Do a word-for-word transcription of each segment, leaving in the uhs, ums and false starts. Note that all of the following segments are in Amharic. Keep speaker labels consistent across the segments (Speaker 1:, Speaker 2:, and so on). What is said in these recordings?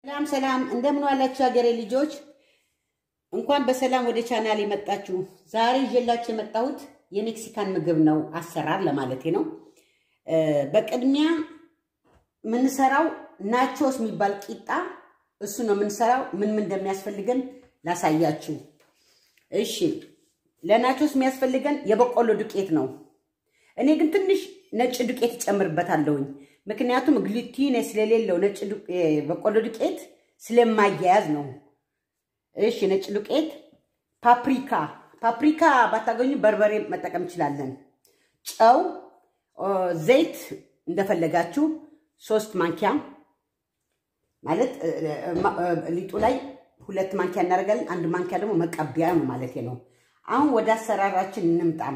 Speaker 1: ሰላም ሰላም እንደምን ዋላችሁ ሀገሬ ልጆች እንኳን በሰላም ወደ ቻናል የመጣችሁ ዛሬ ይዤላችሁ የመጣሁት የሜክሲካን ምግብ ነው አሰራር ለማለቴ ነው በቅድሚያ ምን ሰራው ናቾስ የሚባል ቂጣ እሱ ነው ምን ሰራው ምን ምን እንደሚያስፈልገን ላሳያችሁ እሺ ለናቾስ የሚያስፈልገን የበቆሎ ዱቄት ነው እኔ ግን ትንሽ ነጭ ዱቄት ጨምርበታለሁኝ ምክንያቱም ግሉቲን ስለሌለው ነጭ በቆሎ ዱቄት ስለማያያዝ ነው እሺ ነጭ ዱቄት ፓፕሪካ ፓፕሪካ ባታገኙ በርበሬ መጠቀም ይችላልለን ጨው ዘይት እንደፈለጋችሁ ሶስት ማንኪያ ማለት ሊጡ ላይ ሁለት ማንኪያ እናደርጋለን አንድ ማንኪያ ደግሞ መቀቢያ ነው ማለት ነው አሁን ወደ አሰራራችን እንምጣም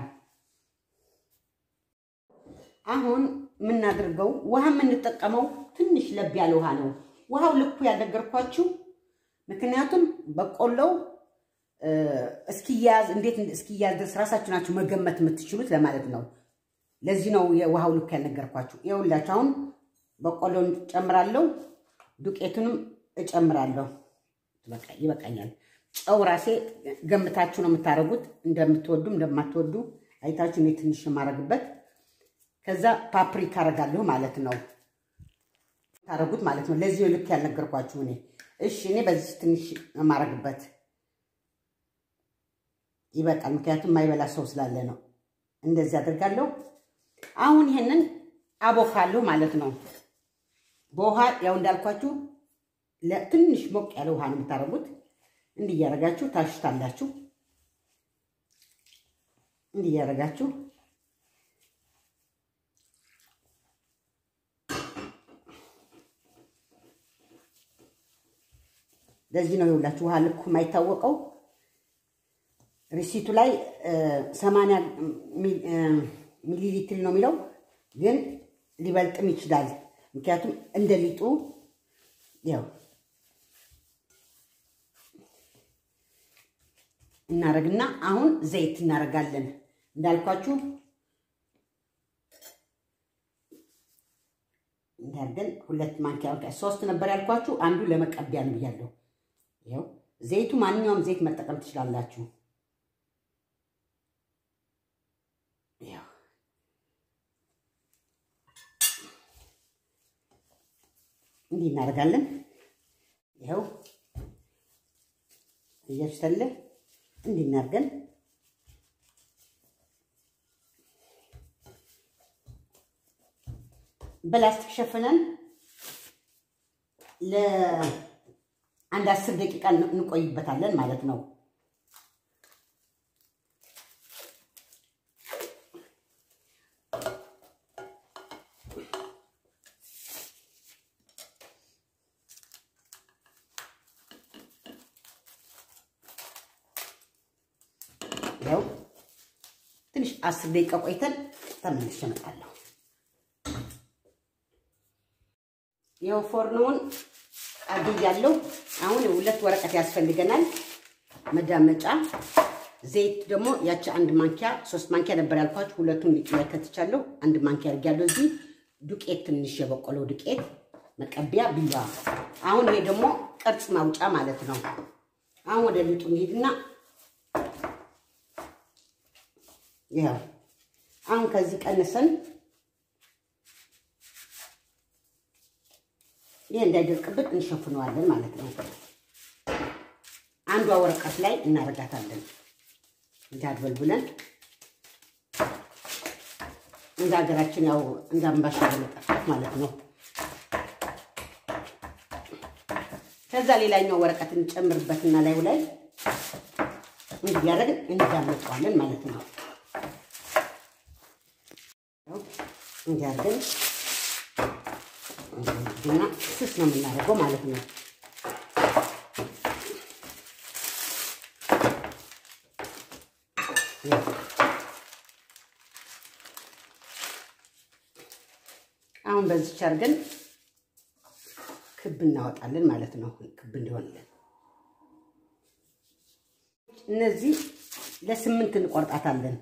Speaker 1: አሁን ምን እናድርገው ውሃ ምን እንጠቀመው ትንሽ ለብ ያለ ውሃ ነው ውሃው ልኩ ያደርገርኳችሁ ምክንያቱም በቆሎው እስኪያዝ እንዴት እስኪያዝ ድረስ ራሳችሁ ናችሁ መገመት የምትችሉት ለማለት ነው ለዚህ ነው የውሃው ልክ ያነገርኳችሁ ይኸውላችሁ አሁን በቆሎን ጨምራለሁ ዱቄቱንም እጨምራለሁ በቃ ይበቃኛል ጨው ራሴ ገምታችሁ ነው የምታረጉት እንደምትወዱ እንደማትወዱ አይታችሁ ነው ትንሽ ማረግበት ከዛ ፓፕሪካ አረጋለሁ ማለት ነው ታረጉት ማለት ነው ለዚህ ልክ ያልነገርኳችሁ እኔ እሺ እኔ በዚህ ትንሽ ማረግበት ይበቃል ምክንያቱም ማይበላ ሰው ስላለ ነው እንደዚህ አደርጋለሁ አሁን ይሄንን አቦካለሁ ማለት ነው በውሃ ያው እንዳልኳችሁ ለትንሽ ሞቅ ያለ ውሃ ነው የምታረጉት እንዲህ ያረጋችሁ ታሽታላችሁ እንዲህ ያረጋችሁ ለዚህ ነው ይውላችሁ ውሃ ልኩ ማይታወቀው ሪሲቱ ላይ ሰማንያ ሚሊ ሊትር ነው የሚለው ግን ሊበልጥም ይችላል ምክንያቱም እንደ ሊጡ ያው እናረግና አሁን ዘይት እናረጋለን እንዳልኳችሁ እንዳርገን ሁለት ማንኪያ ሶስት ነበር ያልኳችሁ አንዱ ለመቀቢያ ነው ያለው ይሄው ዘይቱ ማንኛውም ዘይት መጠቀም ትችላላችሁ ያው እንዲህ እናደርጋለን ይሄው እያስተለ እንዲህ እናርገን በላስቲክ ሸፍነን ለ አንድ አስር ደቂቃ እንቆይበታለን ማለት ነው ያው ትንሽ አስር ደቂቃ ቆይተን ተመልሼ እመጣለሁ ያው ፎርኖን አድያለሁ አሁን ሁለት ወረቀት ያስፈልገናል መዳመጫ ዘይት ደግሞ ያቺ አንድ ማንኪያ ሶስት ማንኪያ ነበር ያልኳችሁ ሁለቱን ሊጥላይ ከተቻለው አንድ ማንኪያ አድርጋለሁ እዚህ ዱቄት ትንሽ የበቆሎ ዱቄት መቀቢያ ቢላ አሁን ይሄ ደግሞ ቅርጽ ማውጫ ማለት ነው አሁን ወደ ሊጡ እንሂድና ያው አሁን ከዚህ ቀንሰን ይሄ እንዳይደርቅብን እንሸፍነዋለን ማለት ነው አንዷ ወረቀት ላይ እናረጋታለን እንዳድበልብለን እንዳገራችን ያው እንዳምባሻ ለመጣት ማለት ነው ከዛ ሌላኛው ወረቀት እንጨምርበትና ላይ ላይ እንዲያረግ እንዳመጣዋለን ማለት ነው እንዲያረግ እና ስስ ነው የምናደርገው ማለት ነው አሁን በዚህ ቻርገን ክብ እናወጣለን ማለት ነው ክብ እንዲሆንልን እነዚህ ለስምንት እንቆርጣታለን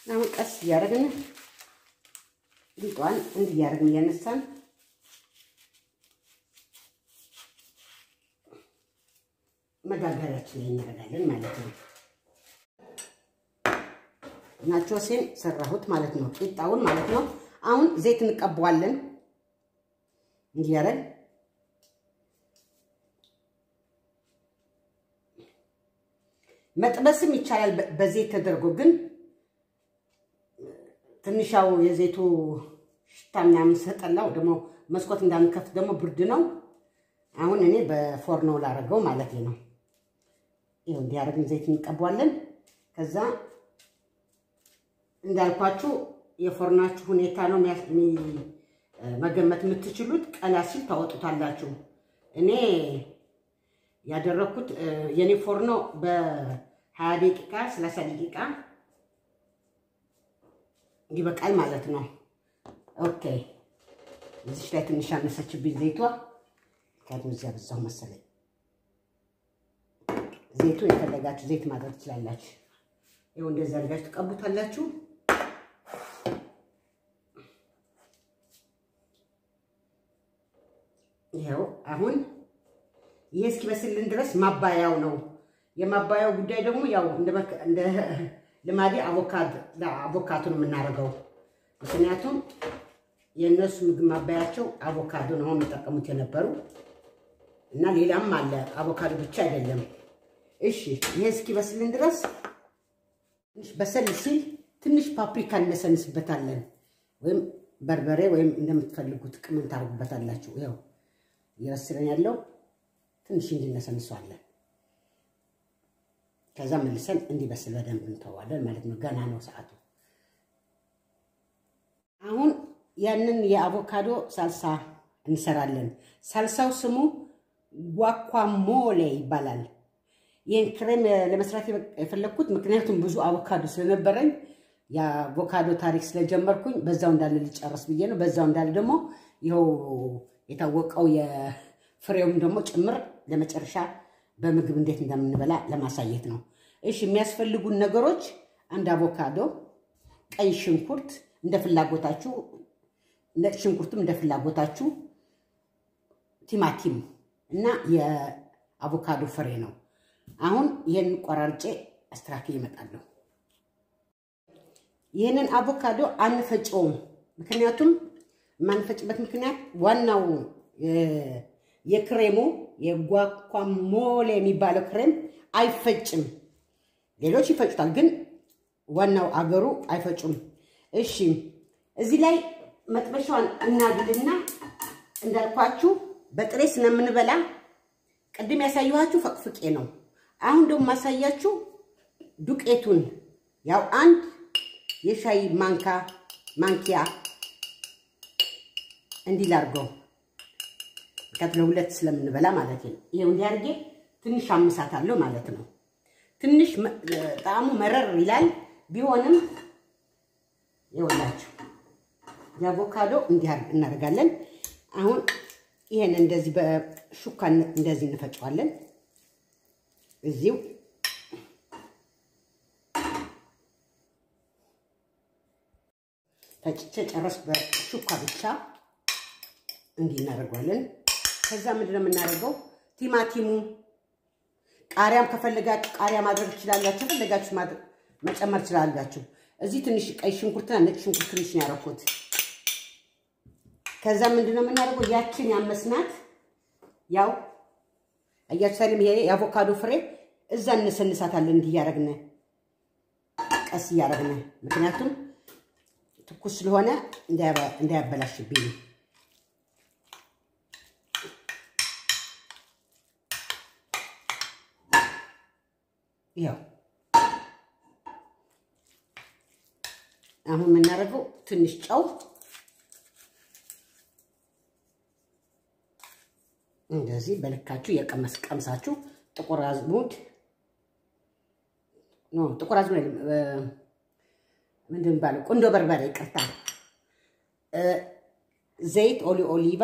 Speaker 1: አሁን ቀስ እያደረግን ሊጧን እንዲህ እያደረግን እያነሳን መጋገሪያችን ላይ እናደርጋለን ማለት ነው። ናቾሴን ሰራሁት ማለት ነው፣ ቂጣውን ማለት ነው። አሁን ዘይት እንቀባዋለን እንዲህ ያረግ መጥበስም ይቻላል በዘይት ተደርጎ፣ ግን ትንሻው የዘይቱ ሽታ ምናምን ሰጠላው ደግሞ መስኮት እንዳንከፍት ደግሞ ብርድ ነው። አሁን እኔ በፎርኖ ላረገው ማለት ነው። ይሄው እንዲያረግን ዘይት እንቀባዋለን። ከዛ እንዳልኳችሁ የፎርናችሁ ሁኔታ ነው መገመት የምትችሉት። ቀላ ሲል ታወጡታላችሁ። እኔ ያደረኩት የኔ ፎርኖ በ20 ደቂቃ ሰላሳ ደቂቃ ይበቃል ማለት ነው። ኦኬ እዚህ ላይ ትንሽ አነሰችብኝ ዘይቷ፣ ካዱን እዚያ በዛው መሰለኝ። ዘይቱ የፈለጋችሁ ዘይት ማድረግ ትችላላችሁ። ይሄው እንደዛ አድርጋችሁ ተቀቡታላችሁ። ይሄው አሁን ይሄ እስኪበስልን ድረስ ማባያው ነው። የማባያው ጉዳይ ደግሞ ያው እንደ እንደ ለማዲ አቮካዶ ለአቮካዶ ነው የምናደርገው። ምክንያቱም የነሱ ምግብ ማባያቸው አቮካዶ ነው የሚጠቀሙት የነበሩ እና ሌላም አለ፣ አቮካዶ ብቻ አይደለም። እሺ ይሄ እስኪበስልን ድረስ ትንሽ በሰል ሲል ትንሽ ፓፕሪካ እንሰንስበታለን፣ ወይም በርበሬ ወይም እንደምትፈልጉት ቅመም ታርጉበታላችሁ። ይሄው ይበስለን ያለው ትንሽ እንድነሰንሰዋለን። ከዛ መልሰን እንዲበስል በደንብ እንተዋለን ማለት ነው። ገና ነው ሰዓቱ። አሁን ያንን የአቮካዶ ሳልሳ እንሰራለን። ሳልሳው ስሙ ጓኳሞሌ ይባላል። ይሄን ክሬም ለመስራት የፈለኩት ምክንያቱም ብዙ አቮካዶ ስለነበረኝ የአቮካዶ ታሪክ ስለጀመርኩኝ በዛው እንዳለ ልጨርስ ብዬ ነው። በዛው እንዳለ ደግሞ ይሄው የታወቀው የፍሬውም ደግሞ ጭምር ለመጨረሻ በምግብ እንዴት እንደምንበላ ለማሳየት ነው። እሺ የሚያስፈልጉን ነገሮች አንድ አቮካዶ፣ ቀይ ሽንኩርት እንደ ፍላጎታችሁ፣ ነጭ ሽንኩርትም እንደ ፍላጎታችሁ፣ ቲማቲም እና የአቮካዶ ፍሬ ነው። አሁን ይሄን ቆራርጬ አስተካክዬ እመጣለሁ። ይሄንን አቮካዶ አንፈጨውም። ምክንያቱም ማንፈጭበት ምክንያት ዋናው የክሬሙ የጓኳሞሌ የሚባለው ክሬም አይፈጭም። ሌሎች ይፈጩታል፣ ግን ዋናው አገሩ አይፈጩም። እሺ እዚህ ላይ መጥበሻውን እናድልና እንዳልኳችሁ በጥሬ ስለምንበላ ቅድም ያሳየኋችሁ ፈቅፍቄ ነው። አሁን ደግሞ ማሳያችሁ ዱቄቱን ያው አንድ የሻይ ማንካ ማንኪያ እንዲላርገው ከትለ ሁለት ስለምንበላ ማለት ነው። ይሄው እንዲያርጌ ትንሽ አምሳታለሁ ማለት ነው። ትንሽ ጣዕሙ መረር ይላል ቢሆንም ይወላችሁ የአቮካዶ እንዲያርግ እናደርጋለን። አሁን ይሄን እንደዚህ በሹካ እንደዚህ እንፈጫዋለን። እዚሁ ፈጭቼ ጨረስ በሹካ ብቻ እንዲህ እናደርጋለን። ከዛ ምንድነው የምናደርገው? ቲማቲሙ ቃሪያም ከፈለጋችሁ ቃሪያ ማድረግ ትችላላችሁ፣ ከፈለጋችሁ ማድረግ መጨመር ትችላላችሁ። እዚህ ትንሽ ቀይ ሽንኩርትና ነጭ ሽንኩርት ትንሽ ነው ያደረኩት። ከዛ ምንድነው የምናደርገው? ያችን ያመስናት ያው አያችሁታልም፣ ይሄ የአቮካዶ ፍሬ እዛ እንሰንሳታለን እንዲህ ያረግነ ቀስ ያረግነ፣ ምክንያቱም ትኩስ ስለሆነ እንዳያበላሽብኝ። ያው አሁን የምናደርገው ትንሽ ጨው እንደዚህ በልካችሁ የቀመስ ቀምሳችሁ፣ ጥቁር አዝሙድ ነው ጥቁር አዝሙድ ምንድን ባለው ቁንዶ በርበሬ ይቅርታ፣ ዘይት ኦሊ ኦሊቫ፣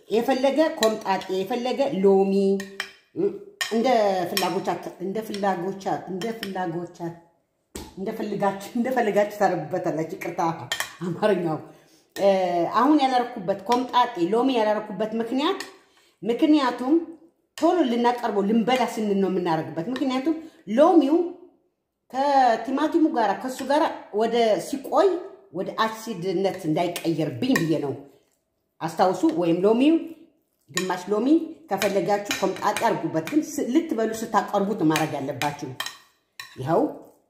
Speaker 1: የፈለገ ኮምጣጤ የፈለገ ሎሚ እንደ ፍላጎቻት እንደ ፍላጎቻት እንደ ፍላጎቻት እንደ ፍላጋችሁ እንደ ፍላጋችሁ ታረጉበታላችሁ ይቅርታ አማርኛው አሁን ያላረኩበት ኮምጣጤ ሎሚ ያላረኩበት ምክንያት ምክንያቱም ቶሎ ልናቀርበው ልንበላ ስንል ነው የምናረግበት ምክንያቱም ሎሚው ከቲማቲሙ ጋራ ከሱ ጋራ ወደ ሲቆይ ወደ አሲድነት እንዳይቀየርብኝ ብዬ ነው አስታውሱ ወይም ሎሚው ግማሽ ሎሚ ከፈለጋችሁ ኮምጣጤ አርጉበት ግን ልትበሉ ስታቀርቡት ማረግ ያለባችሁ ይሄው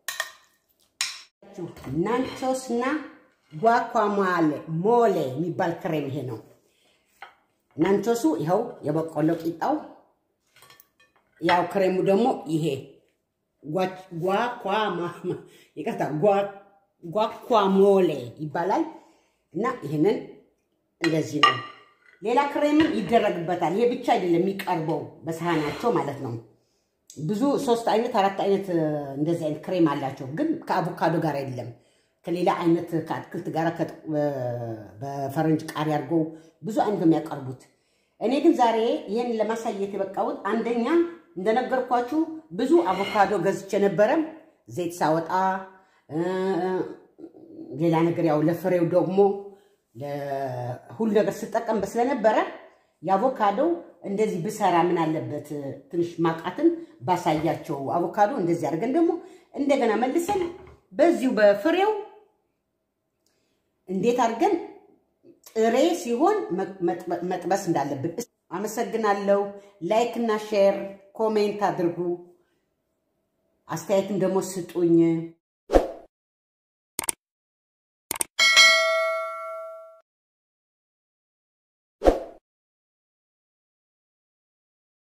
Speaker 1: ናንቾስና ጓኳማሌ ሞሌ የሚባል ክሬም ይሄ ነው ናንቾሱ ይሄው የበቆሎ ቂጣው ያው ክሬሙ ደግሞ ይሄ ጓኳማ ይቀርታ ጓኳሞሌ ይባላል እና ይሄንን እንደዚህ ነው ሌላ ክሬም ይደረግበታል ይሄ ብቻ አይደለም የሚቀርበው በሳህናቸው ማለት ነው ብዙ ሶስት አይነት አራት አይነት እንደዚህ አይነት ክሬም አላቸው ግን ከአቮካዶ ጋር አይደለም ከሌላ አይነት ከአትክልት ጋር በፈረንጅ ቃሪያ አርጎ ብዙ አይነት የሚያቀርቡት እኔ ግን ዛሬ ይሄን ለማሳየት የበቃሁት አንደኛ እንደነገርኳችሁ ብዙ አቮካዶ ገዝቼ ነበር ዘይት ሳወጣ ሌላ ነገር ያው ለፍሬው ደግሞ ለሁሉ ነገር ስጠቀም በስለነበረ የአቮካዶ እንደዚህ ብሰራ ምን አለበት ትንሽ ማቃትን ባሳያቸው አቮካዶ እንደዚህ አድርገን ደግሞ እንደገና መልሰን በዚሁ በፍሬው እንዴት አድርገን ጥሬ ሲሆን መጥበስ እንዳለብን አመሰግናለሁ ላይክ እና ሼር ኮሜንት አድርጉ አስተያየትም ደግሞ ስጡኝ